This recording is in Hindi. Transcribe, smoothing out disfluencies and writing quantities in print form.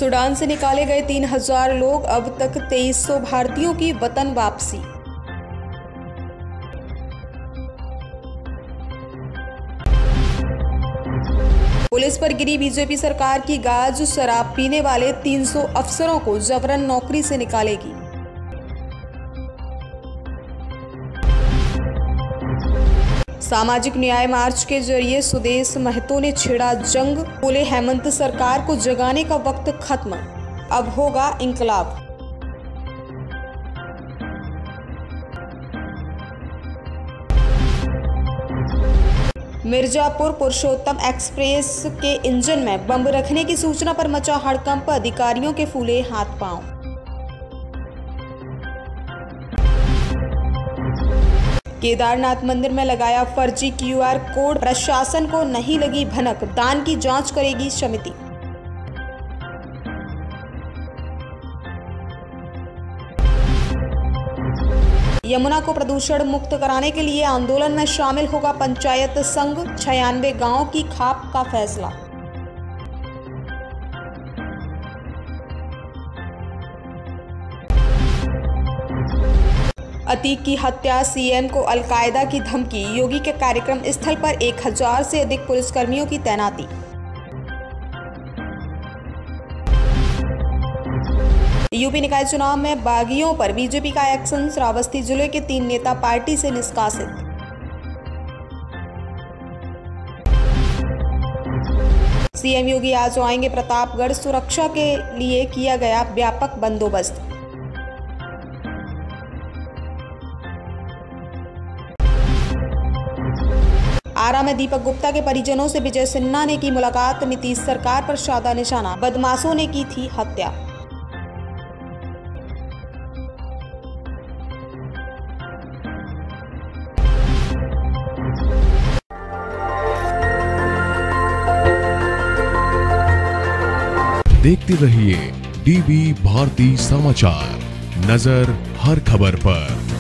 सूडान से निकाले गए 3000 लोग, अब तक 2300 भारतीयों की वतन वापसी। पुलिस पर गिरी बीजेपी सरकार की गाज, शराब पीने वाले 300 अफसरों को जबरन नौकरी से निकालेगी। सामाजिक न्याय मार्च के जरिए सुदेश महतो ने छेड़ा जंग, बोले हेमंत सरकार को जगाने का वक्त खत्म, अब होगा इंकलाब। मिर्जापुर पुरुषोत्तम एक्सप्रेस के इंजन में बम रखने की सूचना पर मचा हड़कंप, अधिकारियों के फूले हाथ पांव। केदारनाथ मंदिर में लगाया फर्जी QR कोड, प्रशासन को नहीं लगी भनक, दान की जांच करेगी समिति। यमुना को प्रदूषण मुक्त कराने के लिए आंदोलन में शामिल होगा पंचायत संघ, 96 गांव की खाप का फैसला। अतीक की हत्या, CM को अलकायदा की धमकी, योगी के कार्यक्रम स्थल पर 1000 से अधिक पुलिसकर्मियों की तैनाती। यूपी निकाय चुनाव में बागियों पर बीजेपी का एक्शन, श्रावस्ती जिले के 3 नेता पार्टी से निष्कासित। CM योगी आज आएंगे प्रतापगढ़, सुरक्षा के लिए किया गया व्यापक बंदोबस्त। आरा में दीपक गुप्ता के परिजनों से विजय सिन्हा ने की मुलाकात, नीतीश सरकार पर साधा निशाना, बदमाशों ने की थी हत्या। देखते रहिए DB भारती समाचार, नजर हर खबर पर।